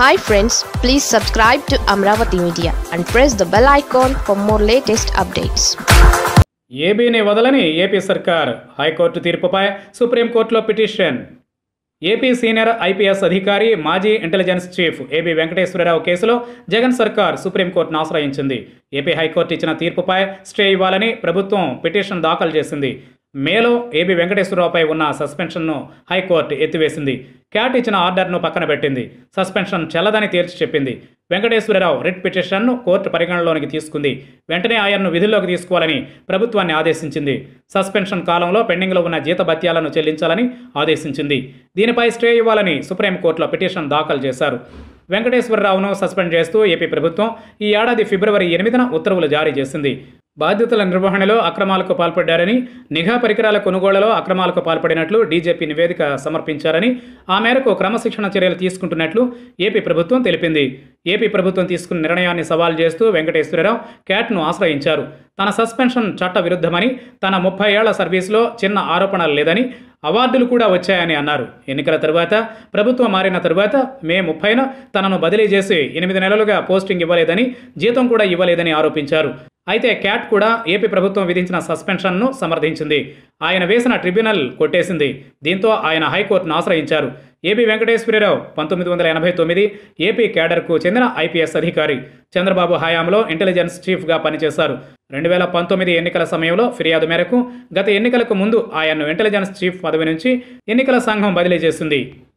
Hi friends, please subscribe to Amaravathi Media and press the bell icon for more latest updates. ఏబీని వదలని AP సర్కార్, high court తీర్పుపై సుప్రీంకోర్టులో petition. AP senior IPS అధికారి, మాజీ intelligence chief AB Venkateswararao కేసులో జగన్ సర్కార్ సుప్రీంకోర్టును ఆశ్రయించింది. AP high court ఇచ్చిన తీర్పుపై స్టే ఇవ్వాలని ప్రభుత్వం పిటిషన్ దాఖలు చేసింది. మేలో ఏబీ వెంకటేశ్వరరావుపై ఉన్న సస్పెన్షన్ను హైకోర్టు ఎత్తివేసింది. క్యాట్ ఇచ్చిన ఆర్డర్ను పక్కన పెట్టింది. సస్పెన్షన్ చెల్లదని తేల్చి చెప్పింది. వెంకటేశ్వరరావు రిట్ పిటిషన్ను కోర్టు పరిగణనలోకి తీసుకుంది. వెంటనే ఆయన్ను విధుల్లోకి తీసుకోవాలని ప్రభుత్వాన్ని ఆదేశించింది. సస్పెన్షన్ కాలంలో పెండింగ్లో ఉన్న జీతభత్యాలను చెల్లించాలని ఆదేశించింది. దీనిపై స్టే ఇవ్వాలని సుప్రీంకోర్టులో పిటిషన్ దాఖలు చేశారు. వెంకటేశ్వరరావును సస్పెండ్ చేస్తూ ఏపీ ప్రభుత్వం ఈ ఏడాది ఫిబ్రవరి 8న ఉత్తర్వులు జారీ చేసింది. బాధ్యతల నిర్వహణలో అక్రమాలకు పాల్పడ్డారని, నిఘా పరికరాల కొనుగోళ్లలో అక్రమాలకు పాల్పడినట్లు డీజీపీ నివేదిక సమర్పించారని, ఆ మేరకు క్రమశిక్షణ చర్యలు తీసుకుంటున్నట్లు ఏపీ ప్రభుత్వం తెలిపింది. ఏపీ ప్రభుత్వం తీసుకున్న నిర్ణయాన్ని సవాల్ చేస్తూ వెంకటేశ్వరరావు క్యాట్ను ఆశ్రయించారు. తన సస్పెన్షన్ చట్ట విరుద్ధమని, తన 30 ఏళ్ల సర్వీసులో చిన్న ఆరోపణలు లేదని, అవార్డులు కూడా వచ్చాయని అన్నారు. ఎన్నికల తరువాత ప్రభుత్వం మారిన తరువాత మే 30న తనను బదిలీ చేసి 8 నెలలుగా పోస్టింగ్ ఇవ్వలేదని, జీతం కూడా ఇవ్వలేదని ఆరోపించారు. అయితే క్యాట్ కూడా ఏపీ ప్రభుత్వం విధించిన సస్పెన్షన్ను సమర్థించింది. ఆయన వేసిన ట్రిబ్యునల్ కొట్టేసింది. దీంతో ఆయన హైకోర్టును ఆశ్రయించారు. ఏబీ వెంకటేశ్వరరావు 1989 ఏపీ క్యాడర్కు చెందిన ఐపీఎస్ అధికారి. చంద్రబాబు హయాంలో ఇంటెలిజెన్స్ చీఫ్గా పనిచేశారు. 2019 ఎన్నికల సమయంలో ఫిర్యాదు మేరకు గత ఎన్నికలకు ముందు ఆయన్ను ఇంటెలిజెన్స్ చీఫ్ పదవి నుంచి ఎన్నికల సంఘం బదిలీ చేసింది.